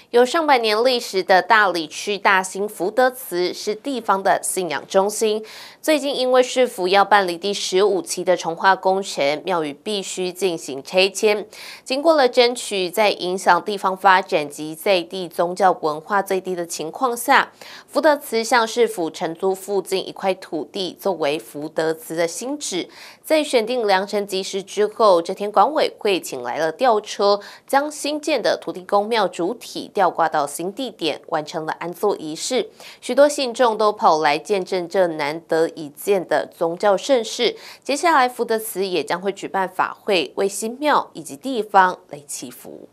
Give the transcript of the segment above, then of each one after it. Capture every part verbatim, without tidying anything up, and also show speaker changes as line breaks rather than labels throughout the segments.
有上百年历史的大里区大兴福德祠是地方的信仰中心。最近因为市府要办理第十五期的重划工程，庙宇必须进行拆迁。经过了争取，在影响地方发展及在地宗教文化最低的情况下，福德祠向市府承租附近一块土地，作为福德祠的新址。在选定良辰吉时之后，这天管委会请来了吊车，将新建的土地公庙主体吊挂到新地点，完成了安坐仪式。许多信众都跑来见证这难得一见的宗教盛事。接下来，福德祠也将会举办法会，为新庙以及地方来祈福。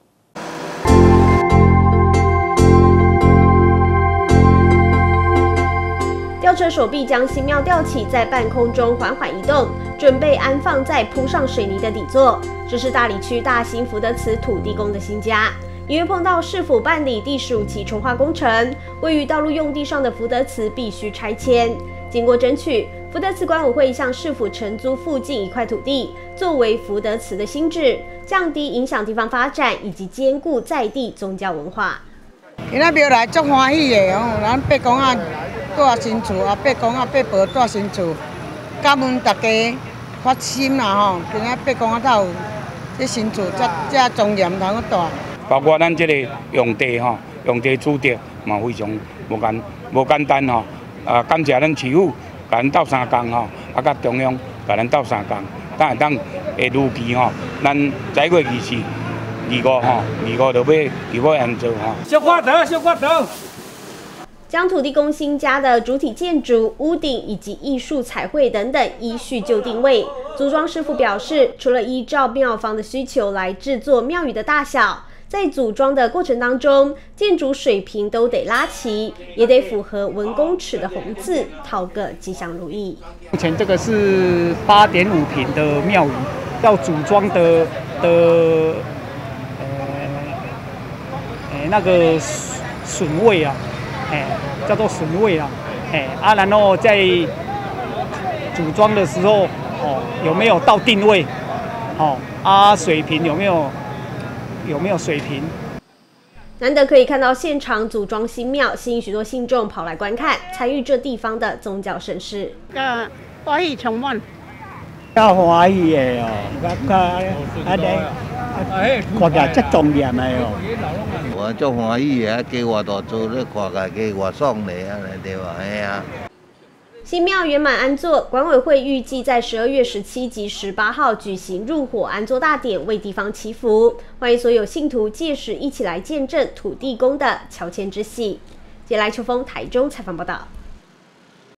吊车手臂将新庙吊起，在半空中缓缓移动，准备安放在铺上水泥的底座。这是大里区大兴福德祠土地公的新家。因为碰到市府办理第十五期重划工程，位于道路用地上的福德祠必须拆迁。经过争取，福德祠管委会向市府承租附近一块土地，作为福德祠的新址，降低影响地方发展以及兼顾在地宗教文化。
今仔庙来足欢喜的哦，咱八公啊住新厝啊，八公啊八婆住新厝，感恩大家发心啦吼！今仔八公啊头这新厝遮遮庄严通去住。
包括咱这个用地吼，用地取得嘛非常无简无简单吼。啊，感谢咱市府，甲咱斗相共吼，啊，甲中央甲咱斗相共，等下当下如期吼，咱十月二十、二五吼，二五就要就要安做吼。小花德，小花德。
将土地公新家的主体建筑、屋顶以及艺术彩绘等等依序就定位。组装师傅表示，除了依照庙方的需求来制作庙宇的大小，在组装的过程当中，建筑水平都得拉齐，也得符合文公尺的红字，讨个吉祥如意。
目前这个是八点五平的庙宇，要组装的的呃呃那个榫位啊。哎，叫做榫位啦，哎啊，然后在组装的时候，哦，有没有到定位？哦啊，水平有没有有没有水平？
难得可以看到现场组装新庙，吸引许多信众跑来观看，参与这地方的宗教盛事。
个欢喜充满，
较欢喜的哦，较安尼，看起来真庄严的哦。
我足欢喜的，加偌大做，你看起来加偌爽嘞，安尼对吧？嘿啊。
新庙圆满安坐，管委会预计在十二月十七及十八号举行入伙安坐大典，为地方祈福。欢迎所有信徒届时一起来见证土地公的乔迁之喜。接来秋风台中采访报道。